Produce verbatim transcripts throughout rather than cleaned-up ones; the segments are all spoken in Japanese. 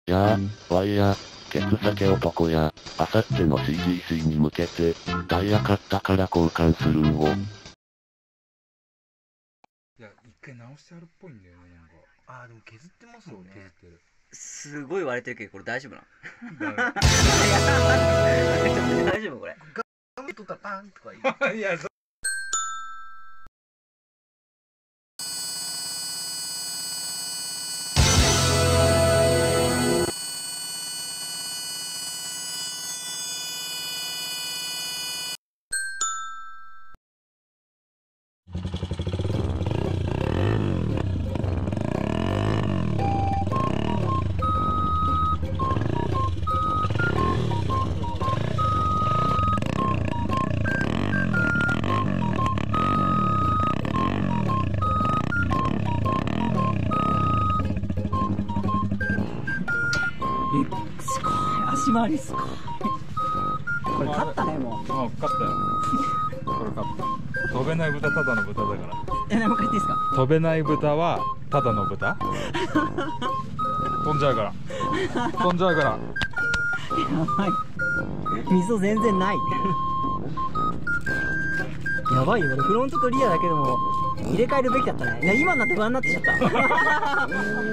やあ、ワイや、ケツ酒男や、あさっての シージーシー に向けて、ダイヤ買ったから交換するんを。 いや、一回直してあるっぽいんだよね、なんか。 あーでも削ってますもんね。 削ってる。 すごい割れてるけど、これ大丈夫なの？ ダ大丈夫これ。 ガム取ったらパンとか言う。 メ。いや、そすごい足回りすごい。これ勝ったねもう。 う、勝ったよ。これ勝った。飛べない豚ただの豚だから。 え、もう一回言っていいですか？ 飛べない豚はただの豚。飛んじゃうから。飛んじゃうから。 やばい。溝全然ない。やばいよ、俺フロントとリアだけでも入れ替えるべきだったね。いや今になって不安になってきちゃった。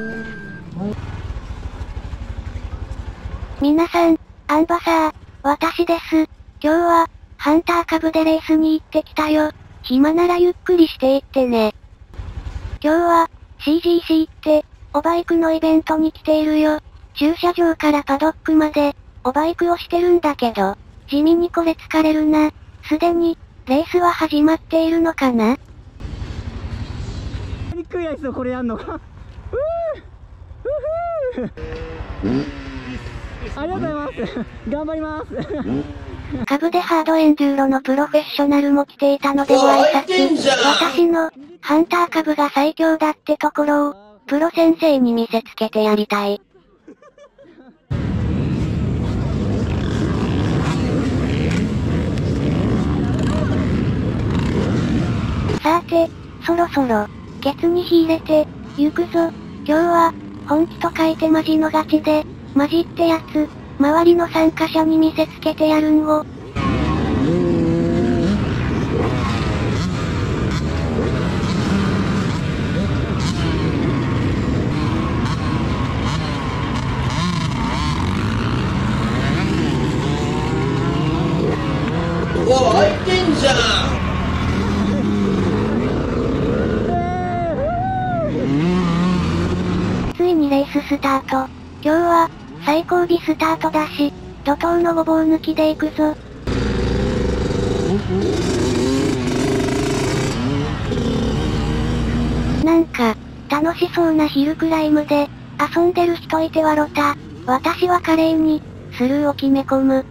皆さん、アンバサー、私です。今日は、ハンター株でレースに行ってきたよ。暇ならゆっくりしていってね。今日は、シージーシー って、おバイクのイベントに来ているよ。駐車場からパドックまで、おバイクをしてるんだけど、地味にこれ疲れるな。すでに、レースは始まっているのかな？ にくいやつをこれやんのか。うふありがとうございます。頑張ります。 株でハードエンデューロのプロフェッショナルも来ていたのでご挨拶。私の、ハンター株が最強だってところを、プロ先生に見せつけてやりたい。さて、そろそろ、ケツに火入れて、行くぞ。今日は、本気と書いてマジのガチで、マジってやつ、周りの参加者に見せつけてやるんを。 うわ、開いてんじゃん。 ついにレーススタート。今日は、最後尾スタートだし、怒涛のごぼう抜きで行くぞ。なんか、楽しそうなヒルクライムで、遊んでる人いてわろた。私は華麗に、スルーを決め込む。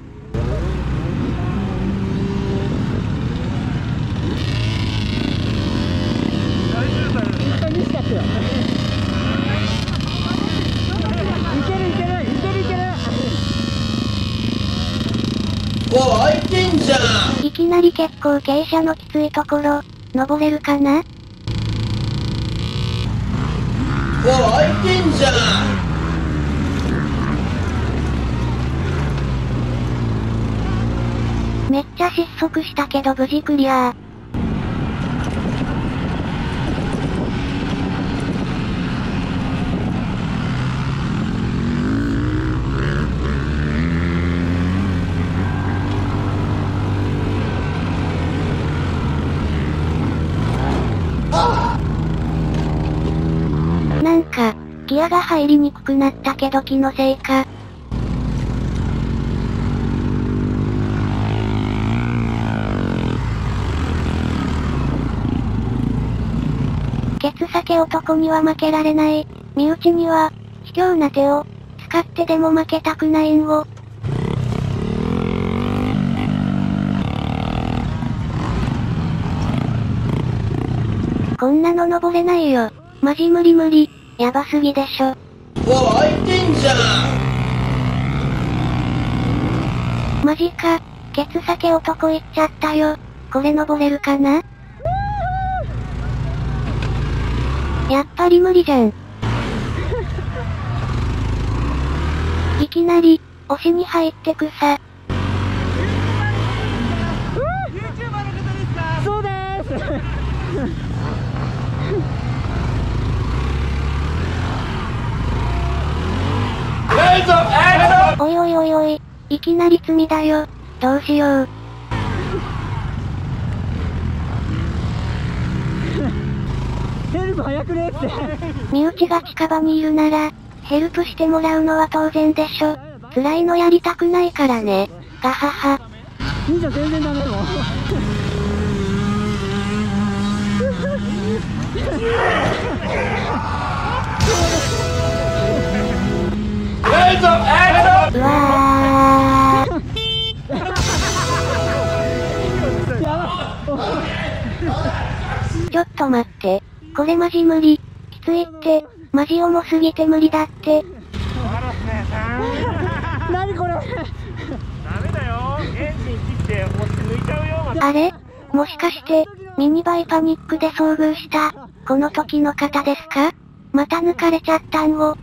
うわ、開いてんじゃん。 いきなり結構傾斜のきついところ、登れるかな？ うわ、開いてんじゃん。 めっちゃ失速したけど無事クリアー。なんか、ギアが入りにくくなったけど気のせいか。ケツ酒男には負けられない。身内には、卑怯な手を、使ってでも負けたくないんを。こんなの登れないよ。マジ無理無理。やばすぎでしょ。 うわ、開いてんじゃん。 マジか。ケツ酒男行っちゃったよ。これ登れるかな？やっぱり無理じゃん。 きなり、押しに入ってくさ。 そうでーすおいおいおいおい、いきなり罪だよ。どうしよう。 ヘルプ早くねって。 身内が近場にいるなら、ヘルプしてもらうのは当然でしょ。辛いのやりたくないからね。ガハハ。 兄ちゃん全然ダメもん。 うわー。ちょっと待って。これマジ無理。きついって、マジ重すぎて無理だって。 何これ。 ダメだよ。エンジン切って押して抜いちゃうよ。またあれもしかして、ミニバイパニックで遭遇した、この時の方ですか？また抜かれちゃったんを。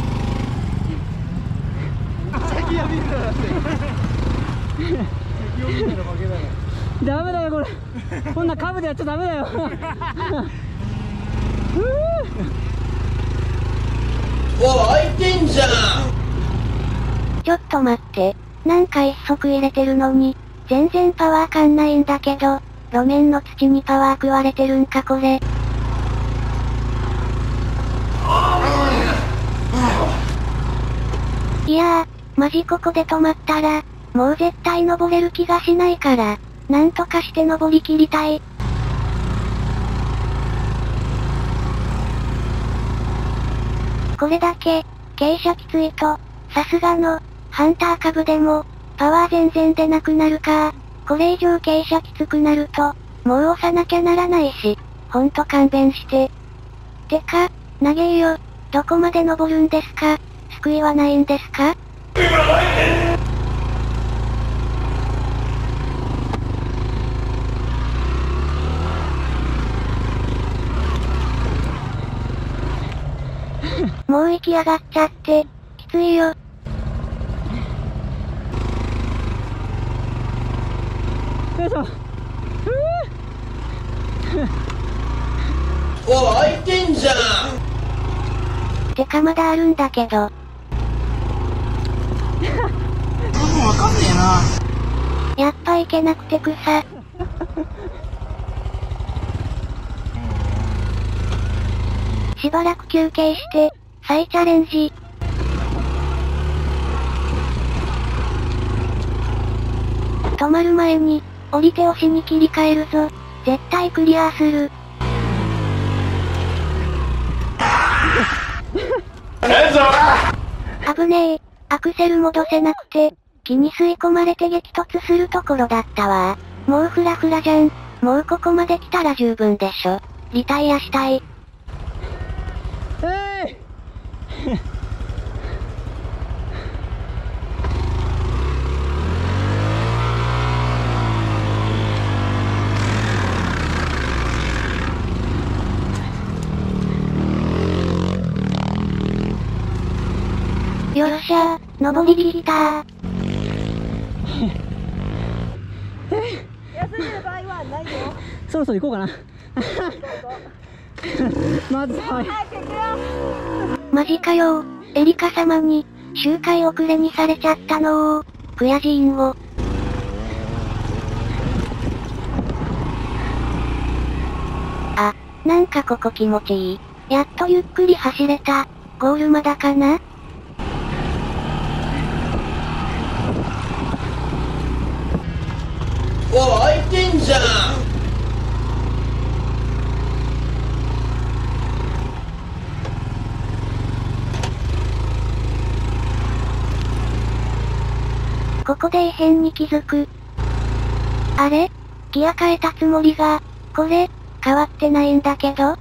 ダメだよこれ。こんなカブでやっちゃダメだよ。 おい、開いてんじゃん。 ちょっと待って。なんか一足入れてるのに、全然パワー感ないんだけど、路面の土にパワー食われてるんかこれ。いやー、マジここで止まったら、もう絶対登れる気がしないから、なんとかして登りきりたい。これだけ、傾斜きついと、さすがの、ハンター株でも、パワー全然出なくなるか。これ以上傾斜きつくなると、もう押さなきゃならないし、ほんと勘弁して。てか、投げよ。どこまで登るんですか？救いはないんですか？もう息上がっちゃって、きついよ。 よいしょ。 おい、開いてんじゃん。 てかまだあるんだけど。 わかんねえな。 やっぱ行けなくて草。しばらく休憩して、再チャレンジ。止まる前に、降りて押しに切り替えるぞ。絶対クリアする。危ねえ、アクセル戻せなくて、木に吸い込まれて激突するところだったわ。もうフラフラじゃん。もうここまで来たら十分でしょ。リタイアしたい。 えいよっしゃー、登りきったー。 休んでる場合はないよ。そろそろ行こうかな。まずはい。 マジかよー。エリカ様に、周回遅れにされちゃったのー。悔しいんを。あ、なんかここ気持ちいい。やっとゆっくり走れた。ゴールまだかな？ おい、開いてんじゃん。 ここで異変に気づく。あれ？ギア変えたつもりが、これ、変わってないんだけど？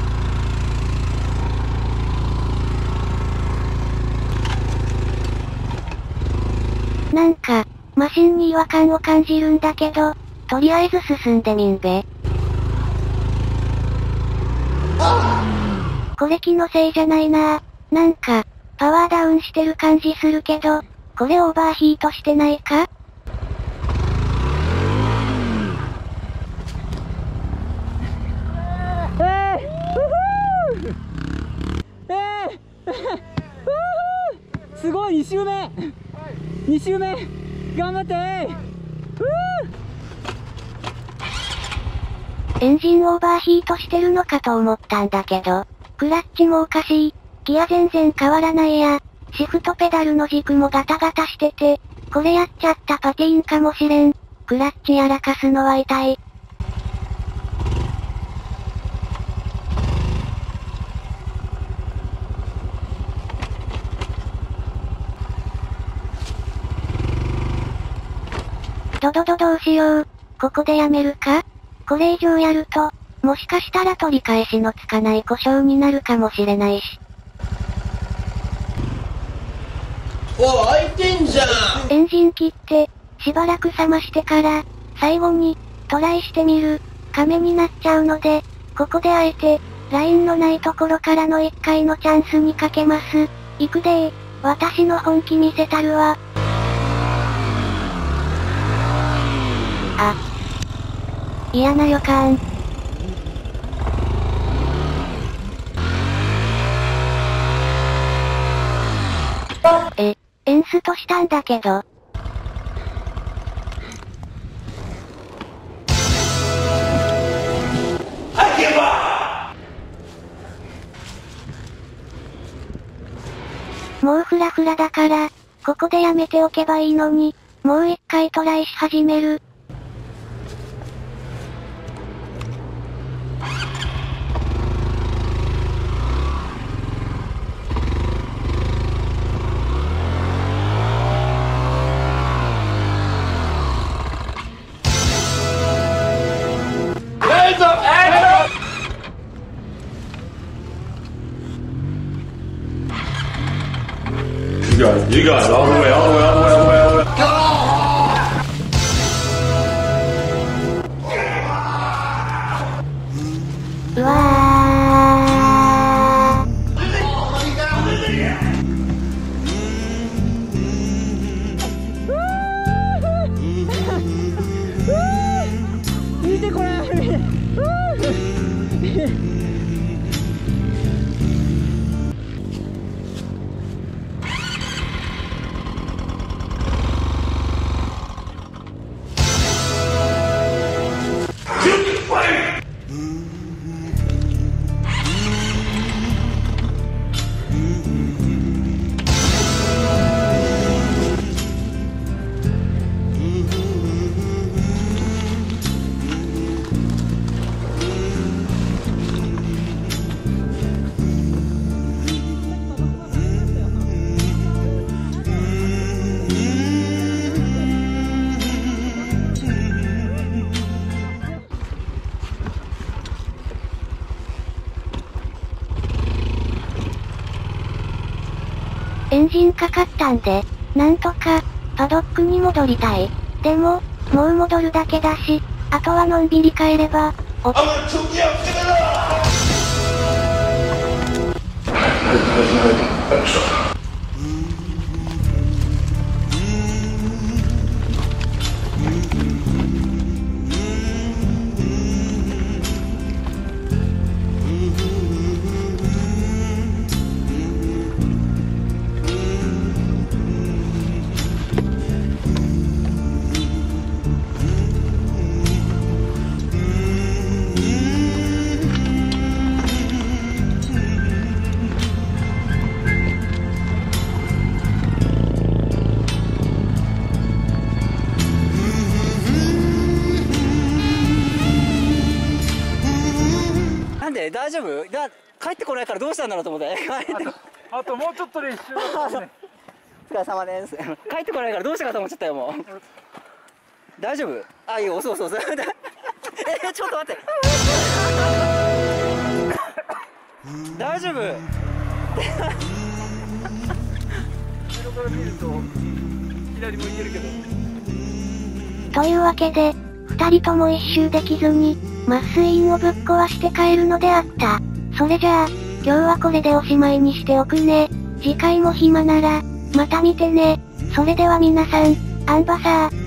なんか、マシンに違和感を感じるんだけど、とりあえず進んでみんべ。これ気のせいじゃないなぁ。なんか、 パワーダウンしてる感じするけど、これオーバーヒートしてないか？ えー、ふふーえー、ふふーすごい、に周目に周目頑張ってーふーエンジンオーバーヒートしてるのかと思ったんだけど、クラッチもおかしい、ギア全然変わらないや、シフトペダルの軸もガタガタしてて、これやっちゃったパティーンかもしれん。クラッチやらかすのは痛い。ドドドどうしよう。ここでやめるか？これ以上やると、もしかしたら取り返しのつかない故障になるかもしれないし。 お、開いてんじゃん。 エンジン切って、しばらく冷ましてから、最後に、トライしてみる、亀になっちゃうので、ここであえて、ラインのないところからのいっかいのチャンスにかけます。いくでー、私の本気見せたるわ。あ。嫌な予感。え、エンストしたんだけど。もうフラフラだから、ここでやめておけばいいのに、もう一回トライし始める。 一个一个，然后后面，然后后面，然后后面，然后后面。 うわー。 見てこれ。エンジンかかったんで、なんとか、パドックに戻りたい。でも、もう戻るだけだし、あとはのんびり帰れば、おっ。大丈夫？だ帰ってこないからどうしたんだろうと思って。帰ってあともうちょっとで一周だったね。 お疲れ様です。帰ってこないからどうしたかと思っちゃったよもう。大丈夫？あ、いいよ、そうそうそう。えー、ちょっと待って。大丈夫？後ろから見ると左もいけるけど。というわけで、二人とも一周できずに、麻酔インをぶっ壊して帰るのであった。それじゃあ、今日はこれでおしまいにしておくね。 次回も暇なら、また見てね。それでは皆さん、アンバサー。